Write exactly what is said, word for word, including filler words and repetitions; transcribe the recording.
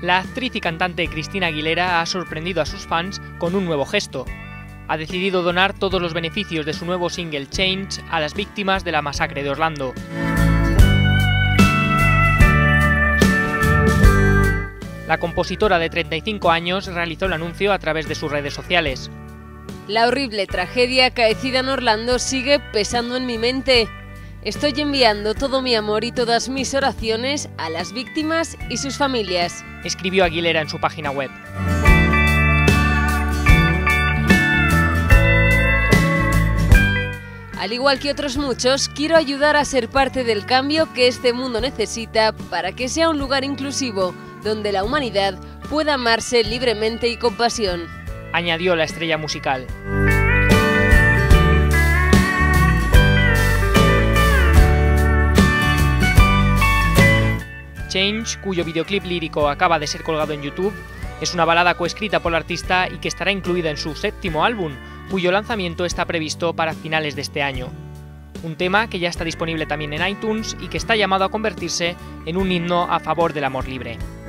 La actriz y cantante Christina Aguilera ha sorprendido a sus fans con un nuevo gesto. Ha decidido donar todos los beneficios de su nuevo single Change a las víctimas de la masacre de Orlando. La compositora de treinta y cinco años realizó el anuncio a través de sus redes sociales. La horrible tragedia acaecida en Orlando sigue pesando en mi mente. Estoy enviando todo mi amor y todas mis oraciones a las víctimas y sus familias, escribió Aguilera en su página web. Al igual que otros muchos, quiero ayudar a ser parte del cambio que este mundo necesita para que sea un lugar inclusivo, donde la humanidad pueda amarse libremente y con pasión, añadió la estrella musical. Change, cuyo videoclip lírico acaba de ser colgado en YouTube, es una balada coescrita por la artista y que estará incluida en su séptimo álbum, cuyo lanzamiento está previsto para finales de este año. Un tema que ya está disponible también en iTunes y que está llamado a convertirse en un himno a favor del amor libre.